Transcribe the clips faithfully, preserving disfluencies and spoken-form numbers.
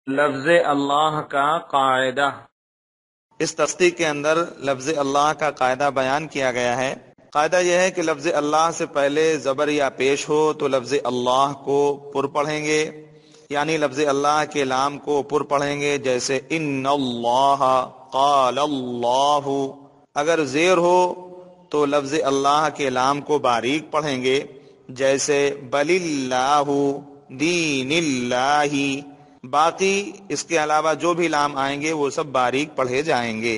لفظ اللہ کا قاعدہ۔ اس تصدیق کے اندر لفظ اللہ کا قاعدہ بیان کیا گیا ہے۔ قاعدہ یہ ہے کہ لفظ اللہ سے پہلے زبر یا پیش ہو تو لفظ اللہ کو پر پڑھیں گے، یعنی لفظ اللہ کے لام کو پر پڑھیں گے، جیسے ان اللہ، قال اللہ۔ اگر زیر ہو تو لفظ اللہ کے لام کو باریک پڑھیں گے، جیسے بل اللہ، دین اللہ۔ باقی اس کے علاوہ جو بھی لام آئیں گے وہ سب باریک پڑھے جائیں گے۔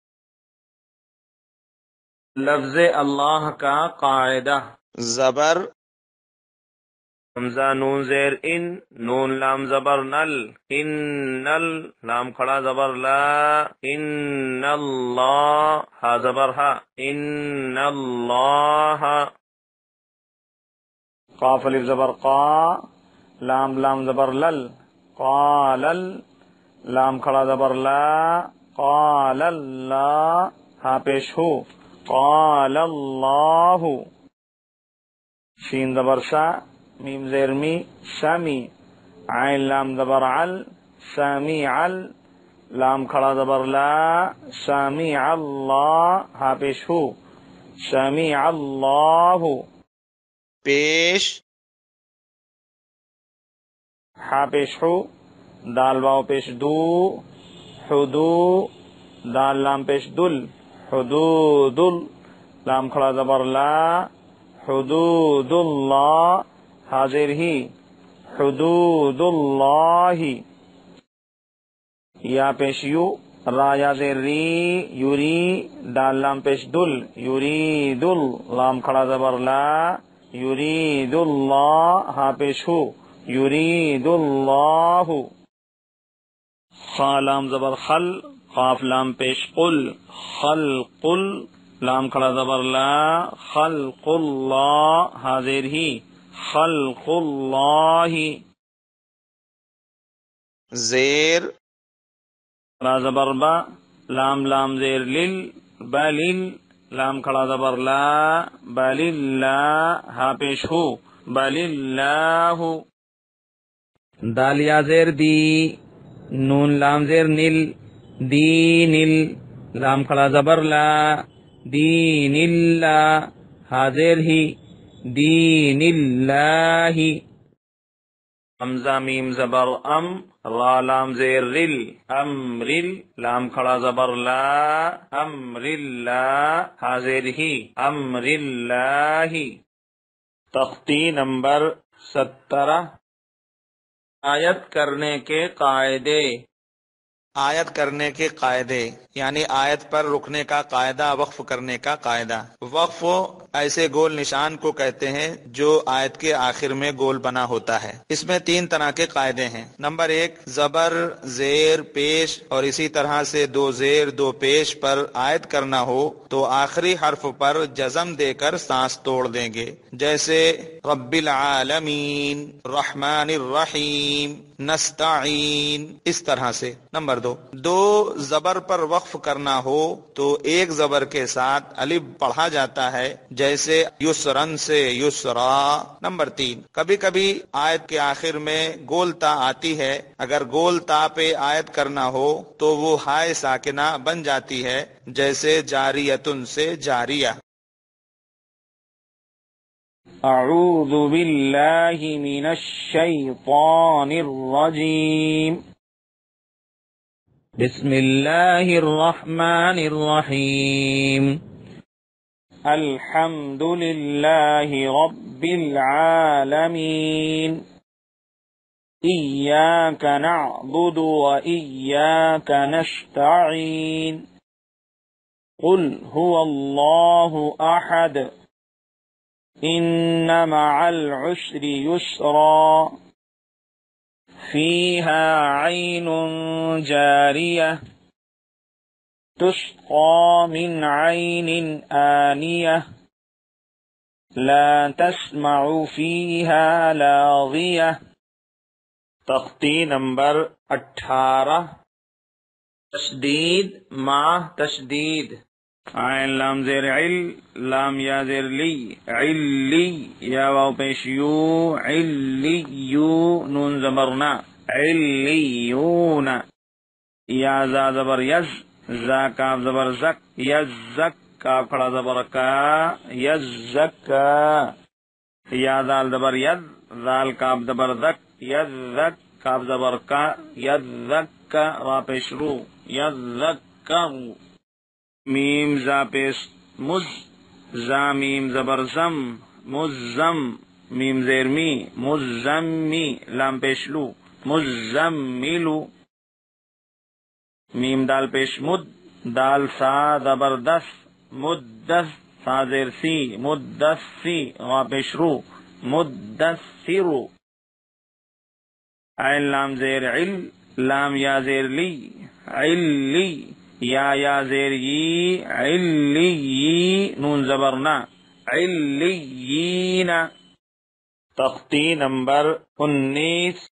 لفظ اللہ کا قاعدہ۔ زبر، حمزہ نون زیر ان، نون لام زبر نل، ان نل، لام کھڑا زبر لا، ان اللہ، ہا زبر ہا، ان اللہ۔ قاف الف زبر قا، لام لام زبر لل، قالل، لام کھڑا زبر لا، قال اللہ، ہا پیش ہو، قال اللہ۔ شین زبر شا، میم زیر می، شمی، عین لام زبر عل، شمی عل، لام کھڑا زبر لا، شمی اللہ، ہا پیش ہو، شمی اللہ۔ پیش، ہا پیش ہو، دال واو پیش دو، حدو، دال لام پیش دل، حدود، لام کھڑا زبر لا، حدود اللہ، حاضر ہی، حدود اللہ۔ یا پیش یو، را یا زیر ری، یوری، دال لام پیش دل، یرید ال، لام کھڑا زبر لا، یرید اللہ، ہا پیش ہو، یرید اللہ۔ خا لام زبر خل، قاف لام پیش قل، خلق ال، لام کھڑا زبر لا، خلق اللہ، حاضر ہی، خلق اللہ۔ زیر، را زبر با، لام لام زیر لل، بلل، لام کھڑا زبر لا، بل اللہ، ہا پیش ہو، بل اللہ۔ دال یا زیر دی، نون لام زیر نل، دین ال، لام کھڑا زبر لا، دین اللہ، حاضر ہی، دین اللہ۔ حمزہ میم زبر ام، را لام زیر رل، امرل، لام کھڑا زبر لا، امر اللہ، حاضر ہی، امر اللہ۔ تختی نمبر سترہ، آیت کرنے کے قاعدے۔ آیت کرنے کے قاعدے، یعنی آیت پر رکنے کا قاعدہ، وقف کرنے کا قاعدہ۔ وقف ایسے گول نشان کو کہتے ہیں جو آیت کے آخر میں گول بنا ہوتا ہے۔ اس میں تین طرح کے قاعدے ہیں۔ نمبر ایک، زبر، زیر، پیش اور اسی طرح سے دو زیر دو پیش پر آیت کرنا ہو تو آخری حرف پر جزم دے کر سانس توڑ دیں گے، جیسے رب العالمین، رحمان الرحیم، نستعین، اس طرح سے۔ نمبر دو، دو زبر پر وقف کرنا ہو تو ایک زبر کے ساتھ الف پڑھا جاتا ہے، جیسے یسرن سے یسرا۔ نمبر تین، کبھی کبھی آیت کے آخر میں گول تا آتی ہے، اگر گول تا پہ آیت کرنا ہو تو وہ ہائے ساکنہ بن جاتی ہے، جیسے جاریتن سے جاریہ۔ اعوذ باللہ من الشیطان الرجیم، بسم اللہ الرحمن الرحیم، الحمد للہ رب العالمین، ایاک نعبد و ایاک نستعین، قل هو اللہ احد، ان مع العسر یسرا، فیہا عین جاریہ، تسقى من عین آنیہ، لا تسمع فیہا لاغیہ۔ تختی نمبر اٹھارہ، تشدید مع تشدید، عین لام زیر عل، لام یا زیر لی، علی، یا واو پیش یو، علی یو، نون زبرنا، علیون. یا زا زبر یز، زا کاف زبر زک، یزک کاف کھڑا زبر کا، یزکا. یا دال زبر ید، زال کاف زبر زک، یزک کاف زبر کا، یزکا را پیش رو، یزکر. میم زا پیش مز، زا میم زبر زم، مزم. میم زیر می، مزمی لام پیش لو، مزملو. میم دال پیش مد، دال سا زبردس، مدس سا زیر سی، مدسی غا پیش رو، مدسرو. عین لام زیر عل، لام یا زیر لی، علی. یا یا زیر یی، علی. نون زبرنا، علیین. تختی نمبر انیس.